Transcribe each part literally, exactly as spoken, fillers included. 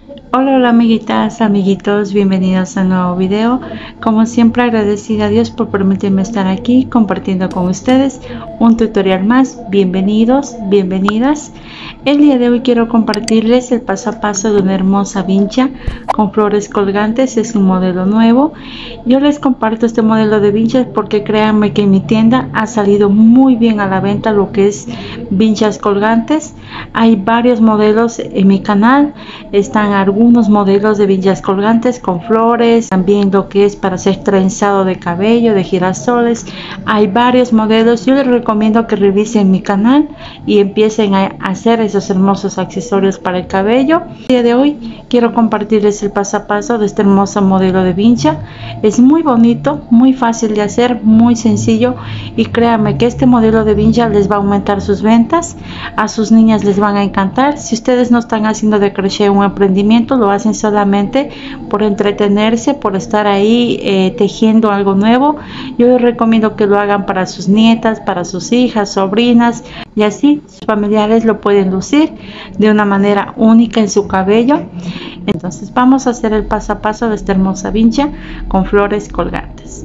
Hola, hola amiguitas, amiguitos, bienvenidos a un nuevo video. Como siempre, agradecida a Dios por permitirme estar aquí compartiendo con ustedes un tutorial más. Bienvenidos, bienvenidas. El día de hoy quiero compartirles el paso a paso de una hermosa vincha con flores colgantes. Es un modelo nuevo. Yo les comparto este modelo de vinchas porque créanme que en mi tienda ha salido muy bien a la venta lo que es vinchas colgantes. Hay varios modelos en mi canal. Están algunos modelos de vinchas colgantes con flores, también lo que es para hacer trenzado de cabello, de girasoles. Hay varios modelos. Yo les recomiendo que revisen mi canal y empiecen a hacer esos hermosos accesorios para el cabello. El día de hoy quiero compartirles el paso a paso de este hermoso modelo de vincha. Es muy bonito, muy fácil de hacer, muy sencillo, y créanme que este modelo de vincha les va a aumentar sus ventas. A sus niñas les van a encantar. Si ustedes no están haciendo de crochet un emprendimiento, lo hacen solamente por entretenerse, por estar ahí eh, tejiendo algo nuevo, yo les recomiendo que lo hagan para sus nietas, para sus hijas, sobrinas, y así sus familiares lo pueden lucir de una manera única en su cabello. Entonces vamos a hacer el paso a paso de esta hermosa vincha con flores colgantes.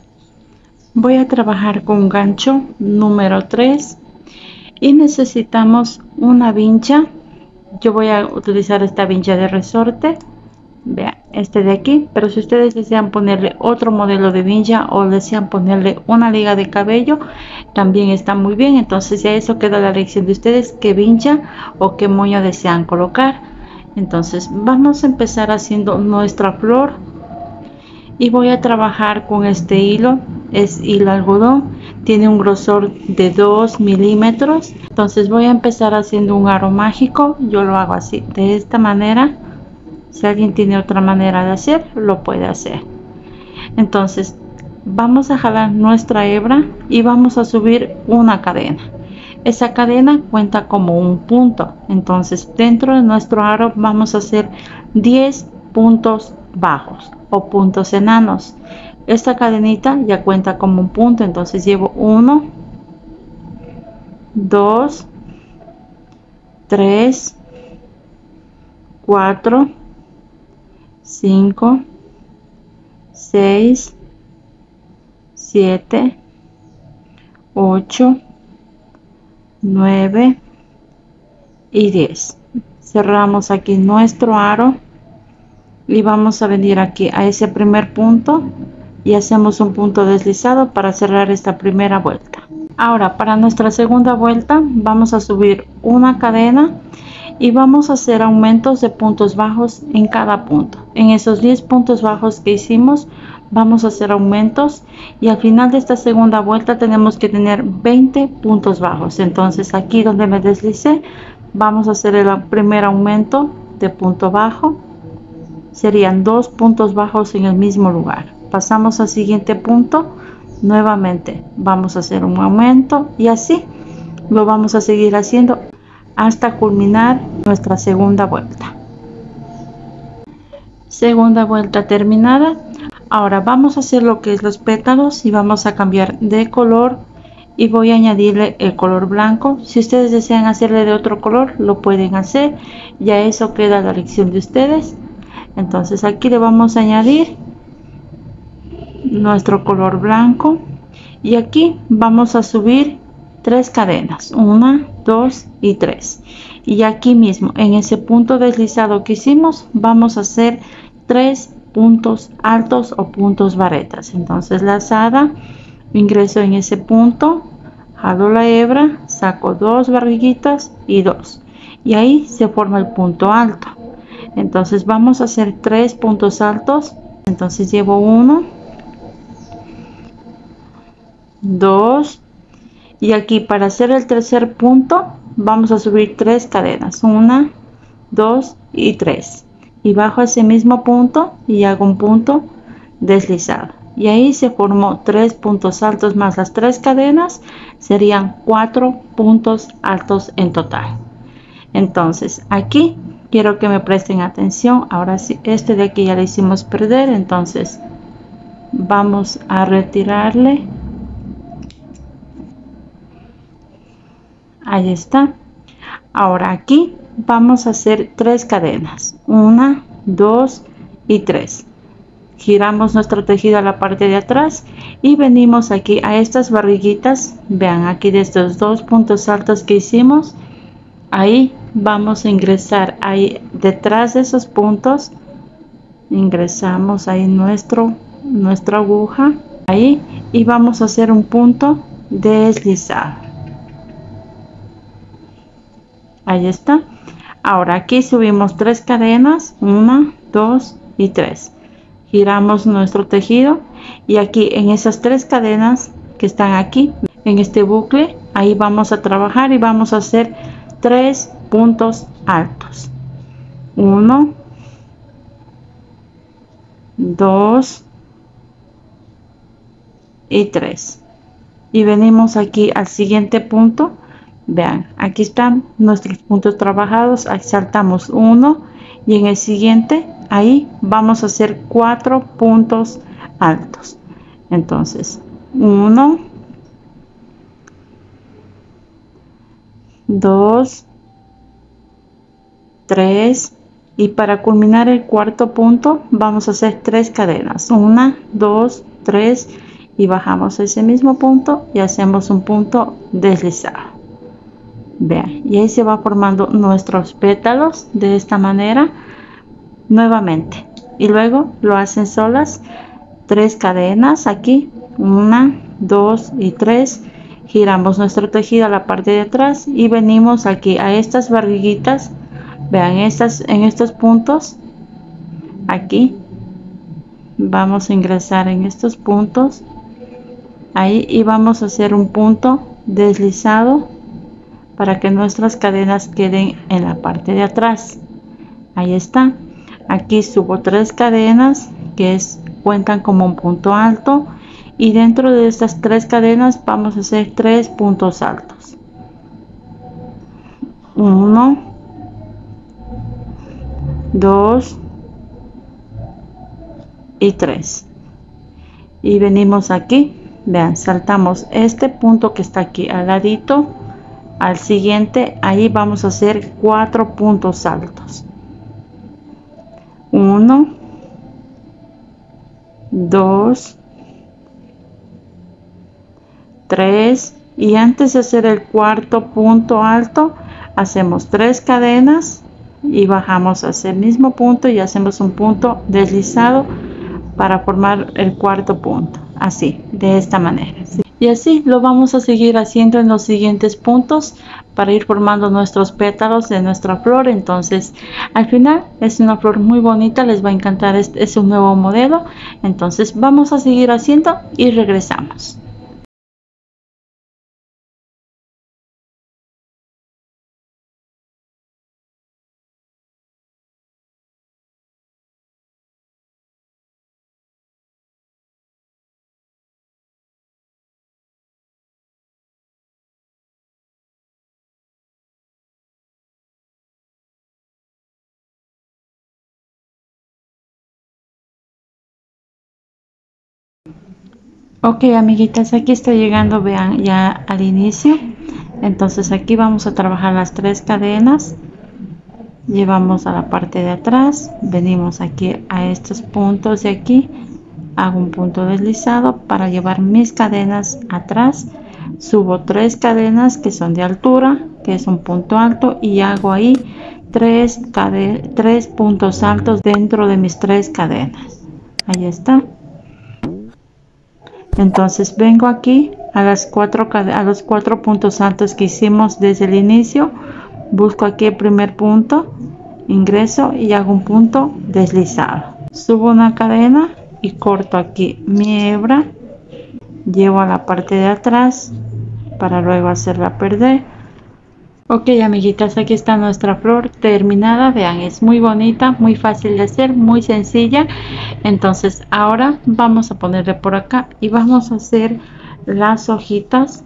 Voy a trabajar con un gancho número tres y necesitamos una vincha. Yo voy a utilizar esta vincha de resorte, vean, este de aquí, pero si ustedes desean ponerle otro modelo de vincha o desean ponerle una liga de cabello, también está muy bien. Entonces ya eso queda a la elección de ustedes qué vincha o qué moño desean colocar. Entonces vamos a empezar haciendo nuestra flor y voy a trabajar con este hilo. Es hilo algodón, tiene un grosor de dos milímetros. Entonces voy a empezar haciendo un aro mágico. Yo lo hago así, de esta manera. Si alguien tiene otra manera de hacer, lo puede hacer. Entonces vamos a jalar nuestra hebra y vamos a subir una cadena. Esa cadena cuenta como un punto. Entonces dentro de nuestro aro vamos a hacer diez puntos bajos o puntos enanos. Esta cadenita ya cuenta como un punto. Entonces llevo uno, dos, tres, cuatro, cinco, seis, siete, ocho, nueve y diez. Cerramos aquí nuestro aro y vamos a venir aquí a ese primer punto y hacemos un punto deslizado para cerrar esta primera vuelta. Ahora para nuestra segunda vuelta vamos a subir una cadena y vamos a hacer aumentos de puntos bajos en cada punto. En esos diez puntos bajos que hicimos vamos a hacer aumentos y al final de esta segunda vuelta tenemos que tener veinte puntos bajos. Entonces aquí donde me deslicé vamos a hacer el primer aumento de punto bajo. Serían dos puntos bajos en el mismo lugar. Pasamos al siguiente punto, nuevamente vamos a hacer un aumento y así lo vamos a seguir haciendo hasta culminar nuestra segunda vuelta. Segunda vuelta terminada. Ahora vamos a hacer lo que es los pétalos y vamos a cambiar de color y voy a añadirle el color blanco. Si ustedes desean hacerle de otro color, lo pueden hacer, ya eso queda a la elección de ustedes. Entonces aquí le vamos a añadir nuestro color blanco y aquí vamos a subir tres cadenas, una, dos y tres, y aquí mismo en ese punto deslizado que hicimos vamos a hacer tres puntos altos o puntos varetas. Entonces lazada, ingreso en ese punto, jalo la hebra, saco dos barriguitas y dos, y ahí se forma el punto alto. Entonces vamos a hacer tres puntos altos. Entonces llevo uno, dos, y aquí para hacer el tercer punto vamos a subir tres cadenas, una, dos y tres, y bajo ese mismo punto y hago un punto deslizado y ahí se formó tres puntos altos más las tres cadenas, serían cuatro puntos altos en total. Entonces aquí quiero que me presten atención. Ahora sí, este de aquí ya le hicimos perder, entonces vamos a retirarle. Ahí está. Ahora aquí vamos a hacer tres cadenas, una, dos y tres. Giramos nuestro tejido a la parte de atrás y venimos aquí a estas barriguitas. Vean aquí de estos dos puntos altos que hicimos, ahí vamos a ingresar ahí detrás de esos puntos, ingresamos ahí nuestro nuestra aguja ahí y vamos a hacer un punto deslizado. Ahí está. Ahora aquí subimos tres cadenas, una, dos y tres. Giramos nuestro tejido y aquí en esas tres cadenas que están aquí en este bucle, ahí vamos a trabajar y vamos a hacer tres puntos altos. Uno, dos y tres. Y venimos aquí al siguiente punto. Vean, aquí están nuestros puntos trabajados. Ahí saltamos uno y en el siguiente ahí vamos a hacer cuatro puntos altos. Entonces uno, dos, tres y para culminar el cuarto punto vamos a hacer tres cadenas, una, dos, tres y bajamos ese mismo punto y hacemos un punto deslizado. Vean, y ahí se va formando nuestros pétalos de esta manera nuevamente y luego lo hacen solas, tres cadenas aquí, una, dos y tres. Giramos nuestro tejido a la parte de atrás y venimos aquí a estas barriguitas. Vean, estas en estos puntos aquí vamos a ingresar en estos puntos ahí y vamos a hacer un punto deslizado para que nuestras cadenas queden en la parte de atrás. Ahí está. Aquí subo tres cadenas que es, cuentan como un punto alto y dentro de estas tres cadenas vamos a hacer tres puntos altos. Uno, dos y tres. Y venimos aquí. Vean, saltamos este punto que está aquí al ladito al siguiente, ahí vamos a hacer cuatro puntos altos. Uno, dos, tres y antes de hacer el cuarto punto alto hacemos tres cadenas y bajamos a ese mismo punto y hacemos un punto deslizado para formar el cuarto punto, así, de esta manera, ¿sí? Y así lo vamos a seguir haciendo en los siguientes puntos para ir formando nuestros pétalos de nuestra flor. Entonces al final es una flor muy bonita, les va a encantar, este es un nuevo modelo. Entonces vamos a seguir haciendo y regresamos. Ok, amiguitas, aquí está llegando, vean, ya al inicio. Entonces aquí vamos a trabajar las tres cadenas, llevamos a la parte de atrás, venimos aquí a estos puntos de aquí, hago un punto deslizado para llevar mis cadenas atrás, subo tres cadenas que son de altura, que es un punto alto, y hago ahí tres, tres puntos altos dentro de mis tres cadenas. Ahí está. Entonces vengo aquí a las cuatro a los cuatro puntos altos que hicimos desde el inicio, busco aquí el primer punto, ingreso y hago un punto deslizado, subo una cadena y corto aquí mi hebra, llevo a la parte de atrás para luego hacerla perder. Ok, amiguitas, aquí está nuestra flor terminada. Vean, es muy bonita, muy fácil de hacer, muy sencilla. Entonces ahora vamos a ponerle por acá y vamos a hacer las hojitas.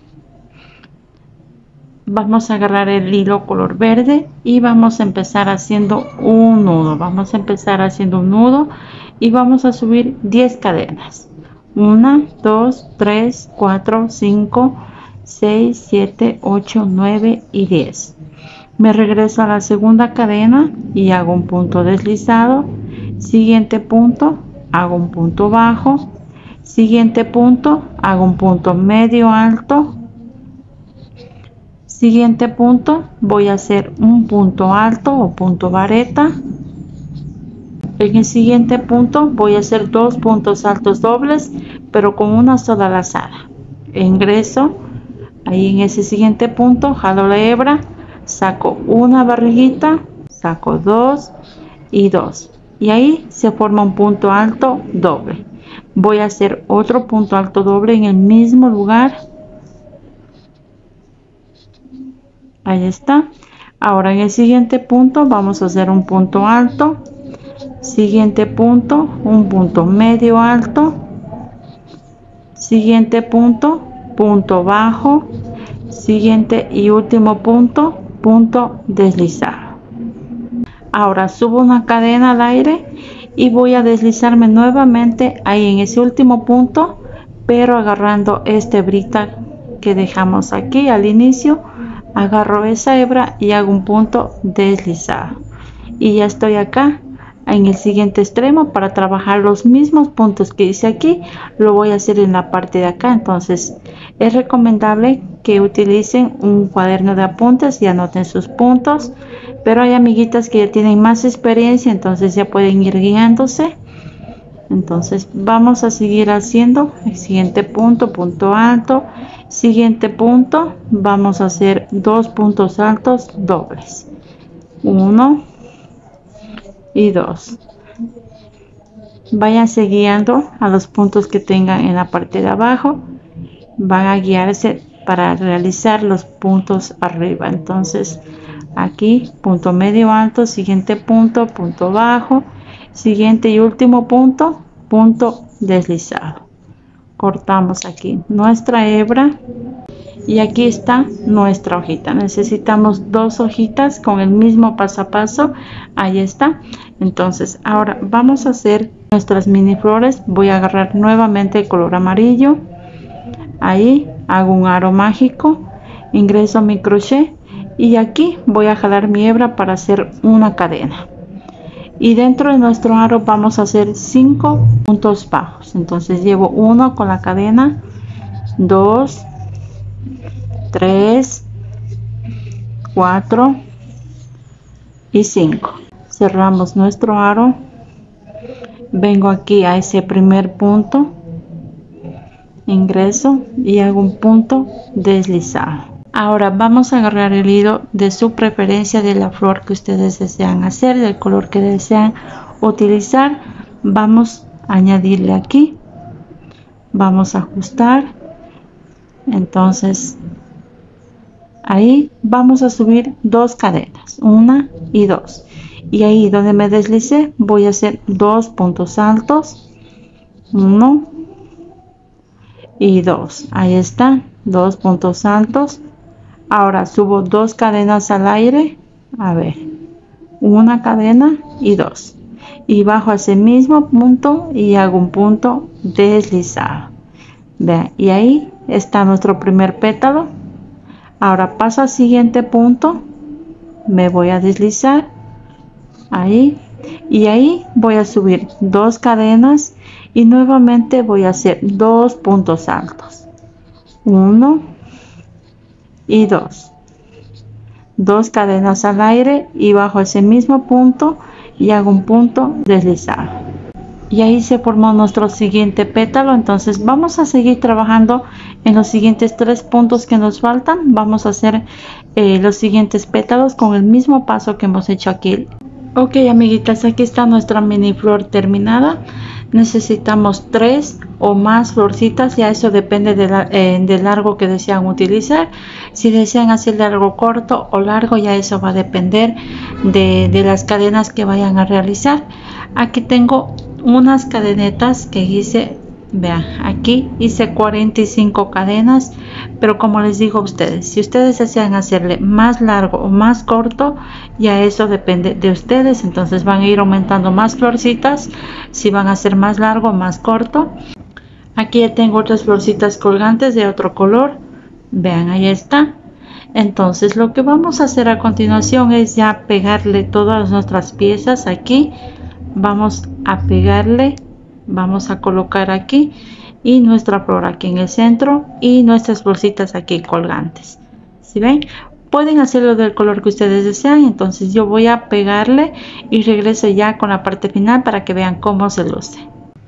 Vamos a agarrar el hilo color verde y vamos a empezar haciendo un nudo. Vamos a empezar haciendo un nudo y vamos a subir diez cadenas. uno, dos, tres, cuatro, cinco, seis, siete, ocho, nueve y diez. Me regreso a la segunda cadena y hago un punto deslizado. Siguiente punto, hago un punto bajo. Siguiente punto, hago un punto medio alto. Siguiente punto, voy a hacer un punto alto o punto vareta. En el siguiente punto voy a hacer dos puntos altos dobles, pero con una sola lazada. Ingreso ahí en ese siguiente punto, jalo la hebra, saco una barriguita, saco dos y dos, y ahí se forma un punto alto doble. Voy a hacer otro punto alto doble en el mismo lugar. Ahí está. Ahora en el siguiente punto vamos a hacer un punto alto. Siguiente punto, un punto medio alto. Siguiente punto, punto bajo. Siguiente y último punto, punto deslizado. Ahora subo una cadena al aire y voy a deslizarme nuevamente ahí en ese último punto, pero agarrando esta hebrita que dejamos aquí al inicio. Agarro esa hebra y hago un punto deslizado, y ya estoy acá en el siguiente extremo. Para trabajar los mismos puntos que hice aquí, lo voy a hacer en la parte de acá. Entonces es recomendable que utilicen un cuaderno de apuntes y anoten sus puntos, pero hay amiguitas que ya tienen más experiencia, entonces ya pueden ir guiándose. Entonces vamos a seguir haciendo el siguiente punto, punto alto. Siguiente punto, vamos a hacer dos puntos altos dobles, uno y dos. Váyanse guiando a los puntos que tengan en la parte de abajo, van a guiarse para realizar los puntos arriba. Entonces aquí punto medio alto, siguiente punto, punto bajo, siguiente y último punto, punto deslizado. Cortamos aquí nuestra hebra y aquí está nuestra hojita. Necesitamos dos hojitas con el mismo paso a paso. Ahí está. Entonces ahora vamos a hacer nuestras mini flores. Voy a agarrar nuevamente el color amarillo. Ahí hago un aro mágico, ingreso a mi crochet y aquí voy a jalar mi hebra para hacer una cadena. Y dentro de nuestro aro vamos a hacer cinco puntos bajos. Entonces llevo uno con la cadena, dos, tres, cuatro y cinco. Cerramos nuestro aro. Vengo aquí a ese primer punto, ingreso y hago un punto deslizado. Ahora vamos a agarrar el hilo de su preferencia, de la flor que ustedes desean hacer, del color que desean utilizar. Vamos a añadirle aquí, vamos a ajustar. Entonces ahí vamos a subir dos cadenas, una y dos, y ahí donde me deslicé voy a hacer dos puntos altos, uno y dos. Ahí está, dos puntos altos. Ahora subo dos cadenas al aire, a ver, una cadena y dos, y bajo a ese mismo punto y hago un punto deslizado. Vean, y ahí está nuestro primer pétalo. Ahora paso al siguiente punto, me voy a deslizar ahí, y ahí voy a subir dos cadenas y nuevamente voy a hacer dos puntos altos, uno y dos, dos cadenas al aire y bajo ese mismo punto y hago un punto deslizado, y ahí se formó nuestro siguiente pétalo. Entonces vamos a seguir trabajando en los siguientes tres puntos que nos faltan. Vamos a hacer eh, los siguientes pétalos con el mismo paso que hemos hecho aquí. Ok, amiguitas, aquí está nuestra mini flor terminada. Necesitamos tres o más florcitas, ya eso depende de la, eh, del largo que desean utilizar. Si desean hacer largo, corto o largo, ya eso va a depender de, de las cadenas que vayan a realizar. Aquí tengo unas cadenetas que hice, vean, aquí hice cuarenta y cinco cadenas, pero como les digo a ustedes, si ustedes desean hacerle más largo o más corto, ya eso depende de ustedes. Entonces van a ir aumentando más florcitas si van a hacer más largo o más corto. Aquí ya tengo otras florcitas colgantes de otro color, vean, ahí está. Entonces lo que vamos a hacer a continuación es ya pegarle todas nuestras piezas aquí. Vamos a pegarle, vamos a colocar aquí y nuestra flor aquí en el centro y nuestras bolsitas aquí colgantes. ¿Sí ven? Pueden hacerlo del color que ustedes desean. Entonces yo voy a pegarle y regreso ya con la parte final para que vean cómo se luce.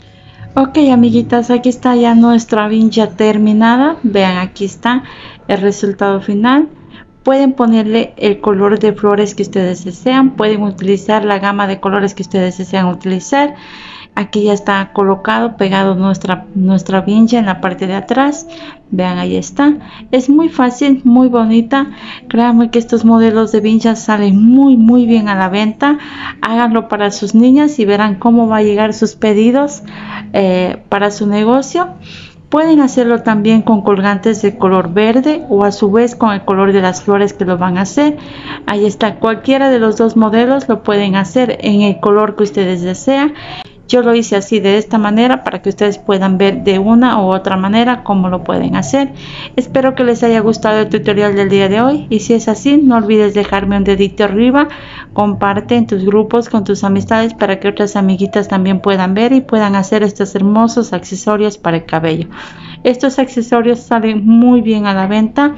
Ok, amiguitas, aquí está ya nuestra vincha terminada. Vean, aquí está el resultado final. Pueden ponerle el color de flores que ustedes desean. Pueden utilizar la gama de colores que ustedes desean utilizar. Aquí ya está colocado, pegado nuestra, nuestra vincha en la parte de atrás. Vean, ahí está. Es muy fácil, muy bonita. Créanme que estos modelos de vinchas salen muy, muy bien a la venta. Háganlo para sus niñas y verán cómo va a llegar sus pedidos eh, para su negocio. Pueden hacerlo también con colgantes de color verde o a su vez con el color de las flores que lo van a hacer. Ahí está, cualquiera de los dos modelos lo pueden hacer en el color que ustedes desean. Yo lo hice así de esta manera para que ustedes puedan ver de una u otra manera cómo lo pueden hacer. Espero que les haya gustado el tutorial del día de hoy y si es así no olvides dejarme un dedito arriba, comparte en tus grupos con tus amistades para que otras amiguitas también puedan ver y puedan hacer estos hermosos accesorios para el cabello. Estos accesorios salen muy bien a la venta.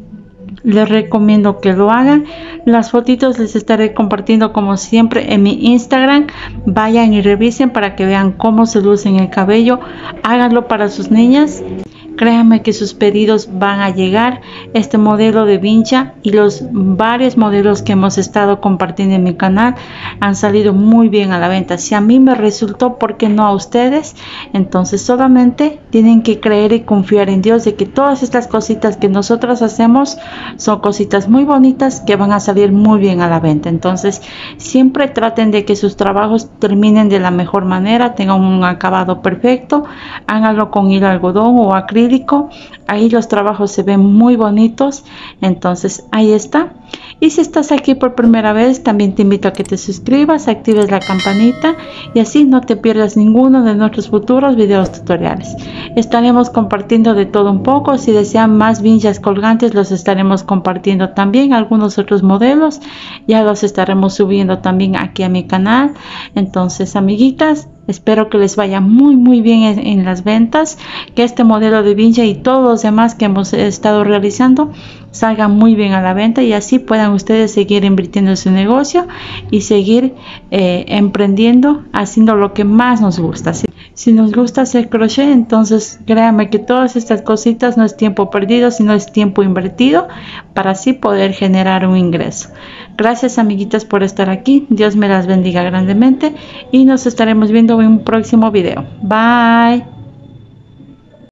Les recomiendo que lo hagan. Las fotitos les estaré compartiendo como siempre en mi Instagram. Vayan y revisen para que vean cómo se luce en el cabello. Háganlo para sus niñas. Créanme que sus pedidos van a llegar. Este modelo de vincha y los varios modelos que hemos estado compartiendo en mi canal han salido muy bien a la venta. Si a mí me resultó, ¿por qué no a ustedes? Entonces solamente tienen que creer y confiar en Dios de que todas estas cositas que nosotros hacemos son cositas muy bonitas que van a salir muy bien a la venta. Entonces siempre traten de que sus trabajos terminen de la mejor manera, tengan un acabado perfecto. Háganlo con hilo algodón o acrílico. Ahí los trabajos se ven muy bonitos. Entonces ahí está. Y si estás aquí por primera vez, también te invito a que te suscribas, actives la campanita y así no te pierdas ninguno de nuestros futuros videos tutoriales. Estaremos compartiendo de todo un poco. Si desean más vinchas colgantes, los estaremos compartiendo también. Algunos otros modelos ya los estaremos subiendo también aquí a mi canal. Entonces, amiguitas, espero que les vaya muy muy bien en, en las ventas, que este modelo de vincha y todos los demás que hemos estado realizando salgan muy bien a la venta y así puedan ustedes seguir invirtiendo en su negocio y seguir eh, emprendiendo, haciendo lo que más nos gusta. Si, si nos gusta hacer crochet, entonces créanme que todas estas cositas no es tiempo perdido, sino es tiempo invertido para así poder generar un ingreso. Gracias, amiguitas, por estar aquí. Dios me las bendiga grandemente y nos estaremos viendo en un próximo video. Bye.